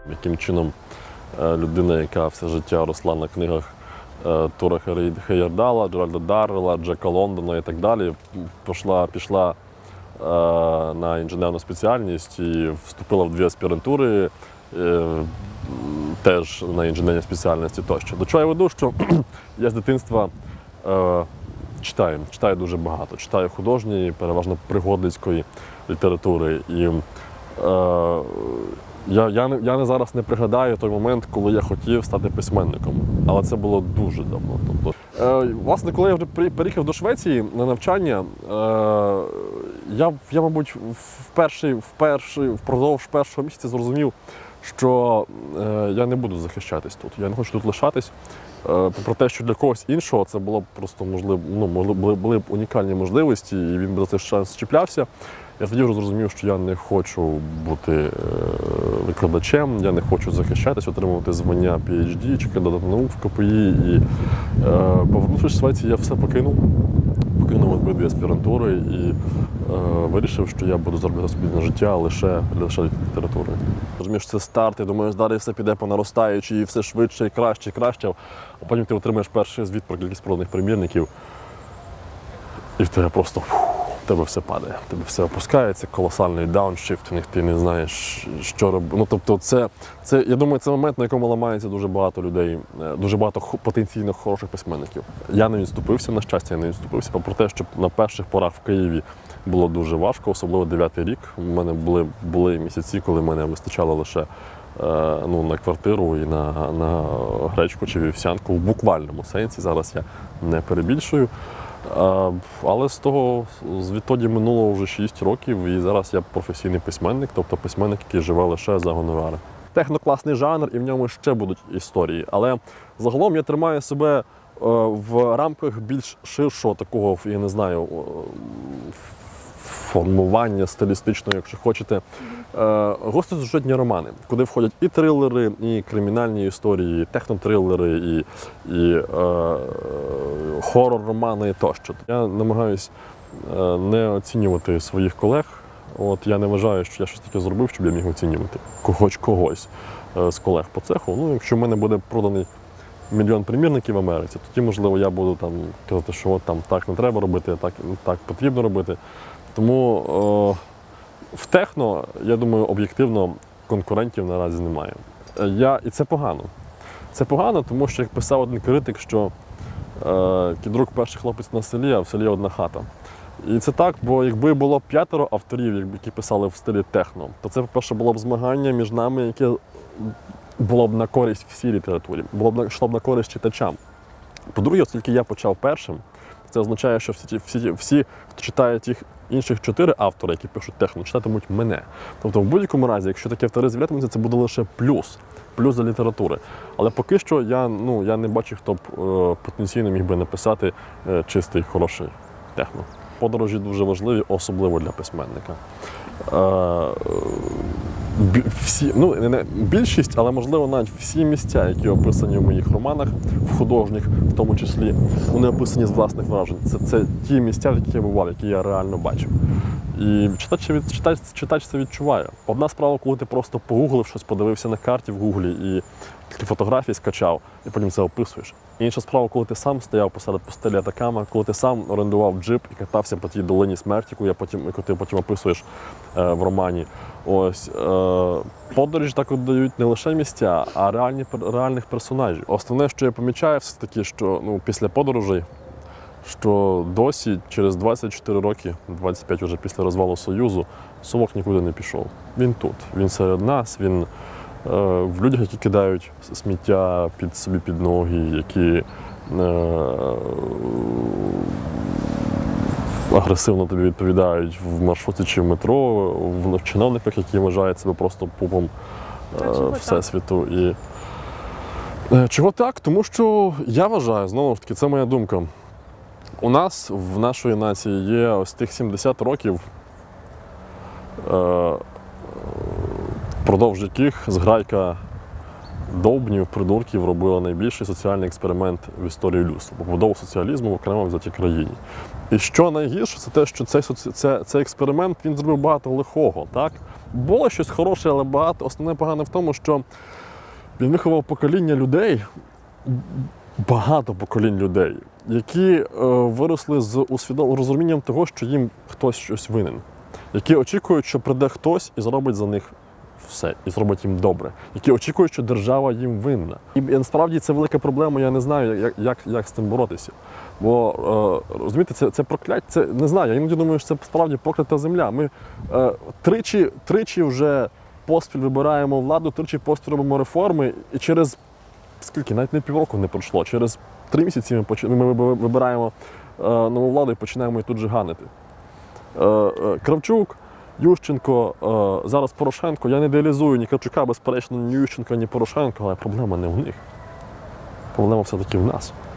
Яким чином людина, яка все життя росла на книгах Тура Хейердала, Джеральда Даррелла, Джека Лондона і так далі, пішла на інженерну спеціальність і вступила в 2 аспірантури, теж на інженерній спеціальності тощо. До чого я веду, що я з дитинства читаю дуже багато. Читаю художньої, переважно пригодницької літератури. І я зараз не пригадаю той момент, коли я хотів стати письменником, але це було дуже давно. Власне, коли я вже переїхав до Швеції на навчання, я мабуть, впродовж першого місяця зрозумів, що я не буду захищатись тут, я не хочу тут лишатись. Про те, що для когось іншого це було б просто були б унікальні можливості, і він би за цей шанс чіплявся. Я тоді вже зрозумів, що я не хочу бути викладачем, я не хочу захищатись, отримувати звання PhD чи кандидата наук в КПІ. І повернувшись в Швецію, я все покинув обидві аспірантури і вирішив, що я буду заробляти собі на життя лише літературою. Розумієш, це старт, я думаю, далі все піде по наростаючій, і все швидше, і краще, а потім ти отримаєш перший звіт про кількість проданих примірників, і в тебе просто в тебе все падає, в тебе все опускається, колосальний дауншифтинг, ти не знаєш, що робити. Ну, тобто я думаю, це момент, на якому ламається дуже багато людей, дуже багато потенційно хороших письменників. Я не відступився, на щастя, я не відступився, попри те, що на перших порах в Києві було дуже важко, особливо 9-й рік. У мене були місяці, коли мене вистачало лише на квартиру і на гречку чи вівсянку в буквальному сенсі, зараз я не перебільшую. Але відтоді минуло вже 6 років, і зараз я професійний письменник, тобто письменник, який живе лише за гонорари. Техно класний жанр, і в ньому ще будуть історії, але загалом я тримаю себе в рамках більш ширшого такого, я не знаю, формування стилістичного, якщо хочете, гостросюжетні романи, куди входять і трилери, і кримінальні історії, і технотрилери, і хорор-романи тощо. Я намагаюся не оцінювати своїх колег. Я не вважаю, що я щось таке зробив, щоб я міг оцінювати хоч когось з колег по цеху. Якщо в мене буде проданий 1 мільйон примірників в Америці, тоді, можливо, я буду казати, що так не треба робити, так потрібно робити. Тому в техно, я думаю, об'єктивно конкурентів наразі немає. І це погано. Це погано, тому що, як писав один критик, що кідрук перший хлопець на селі, а в селі одна хата. І це так, бо якби було 5 авторів, які писали в стилі техно, то це, по-перше, було б змагання між нами, яке було б на користь всій літературі, йшло б на користь читачам. По-друге, оскільки я почав першим, це означає, що всі, хто читає тих інших 4 автори, які пишуть техно, читатимуть мене. Тобто в будь-якому разі, якщо такі автори з'являтимуться, це буде лише плюс для літератури. Але поки що я не бачу, хто б потенційно міг би написати чистий, хороший техно. Подорожі дуже важливі, особливо для письменника. Більшість, але можливо навіть всі місця, які описані в моїх романах, в художніх в тому числі, вони описані з власних вражень. Це ті місця, в яких я бував, які я реально бачив. І читач це відчуває. Одна справа, коли ти просто погуглив щось, подивився на карті в гуглі і фотографії скачав, і потім це описуєш. Інша справа, коли ти сам стояв посеред пустелі Атакама, коли ти сам орендував джип і катався по тій долині смерті, яку ти потім описуєш в романі. Подорожі так дають не лише місця, а реальних персонажів. Основне, що я помічаю, все-таки, що після подорожей, що досі, через 24 роки, 25 вже після розвалу Союзу, Совок нікуди не пішов. Він тут, він серед нас, він в людях, які кидають сміття собі під ноги, які агресивно тобі відповідають в маршруті чи в метро, в чиновниках, які вважають себе просто пупом всесвіту. І чого так? Тому що я вважаю, знову ж таки, це моя думка. У нас, в нашої нації, є ось тих 70 років, впродовж яких зграйка довбнів, придурків робили найбільший соціальний експеримент в історії людства, побудову соціалізму в окремо взятій країні. І що найгірше, це те, що цей експеримент, він зробив багато лихого. Так? Було щось хороше, але основне погане в тому, що він виховав покоління людей, багато поколінь людей, які виросли з розумінням того, що їм хтось щось винен, які очікують, що прийде хтось і зробить за них все, і зробить їм добре, які очікують, що держава їм винна. І насправді це велика проблема, я не знаю, як з цим боротися. Бо, розумієте, це прокляття, це не знаю, я іноді думаю, що це справді проклята земля. Ми тричі вже поспіль вибираємо владу, тричі поспіль робимо реформи, і через скільки, навіть не півроку не пройшло, через 3 місяці ми вибираємо нову владу і починаємо її тут же ганити. Кравчук, Ющенко, зараз Порошенко. Я не ідеалізую ні Кравчука, безперечно, ні Ющенка, ні Порошенка, але проблема не в них. Проблема все-таки в нас.